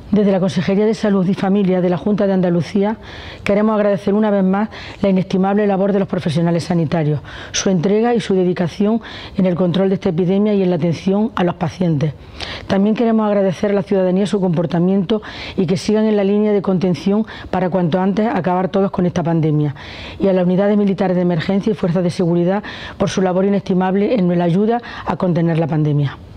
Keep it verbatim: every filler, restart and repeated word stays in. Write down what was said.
Desde la Consejería de Salud y Familia de la Junta de Andalucía queremos agradecer una vez más la inestimable labor de los profesionales sanitarios, su entrega y su dedicación en el control de esta epidemia y en la atención a los pacientes. También queremos agradecer a la ciudadanía su comportamiento y que sigan en la línea de contención para cuanto antes acabar todos con esta pandemia, y a las unidades militares de emergencia y fuerzas de seguridad por su labor inestimable en la ayuda a contener la pandemia.